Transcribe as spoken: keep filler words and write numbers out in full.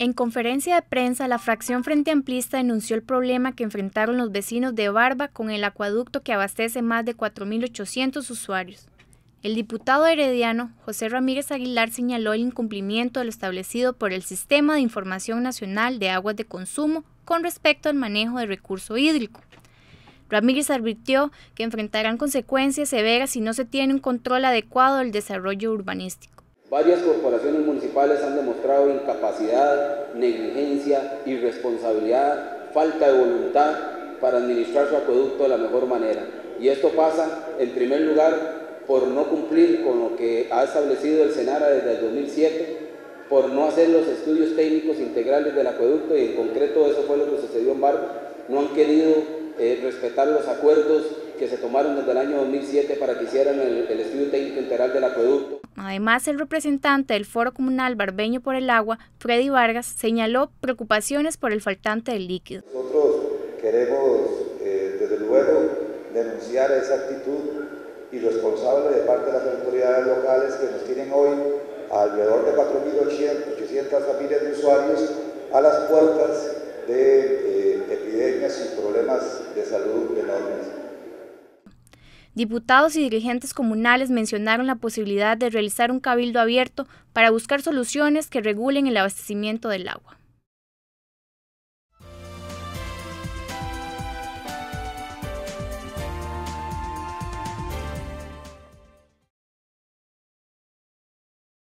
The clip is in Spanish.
En conferencia de prensa, la fracción Frente Amplista denunció el problema que enfrentaron los vecinos de Barba con el acueducto que abastece más de cuatro mil ochocientos usuarios. El diputado herediano, José Ramírez Aguilar, señaló el incumplimiento de lo establecido por el Sistema de Información Nacional de Aguas de Consumo con respecto al manejo del recurso hídrico. Ramírez advirtió que enfrentarán consecuencias severas si no se tiene un control adecuado del desarrollo urbanístico. Varias corporaciones municipales han demostrado incapacidad, negligencia, irresponsabilidad, falta de voluntad para administrar su acueducto de la mejor manera. Y esto pasa, en primer lugar, por no cumplir con lo que ha establecido el SENARA desde el dos mil siete, por no hacer los estudios técnicos integrales del acueducto, y en concreto eso fue lo que sucedió en Barba. No han querido eh, respetar los acuerdos que se tomaron desde el año dos mil siete para que hicieran el, el estudio técnico integral del acueducto. Además, el representante del Foro Comunal Barbeño por el Agua, Freddy Vargas, señaló preocupaciones por el faltante del líquido. Nosotros queremos, eh, desde luego, denunciar esa actitud irresponsable de parte de las autoridades locales que nos tienen hoy alrededor de cuatro mil ochocientas familias de usuarios a las puertas de eh, epidemias y problemas de salud enormes. Diputados y dirigentes comunales mencionaron la posibilidad de realizar un cabildo abierto para buscar soluciones que regulen el abastecimiento del agua.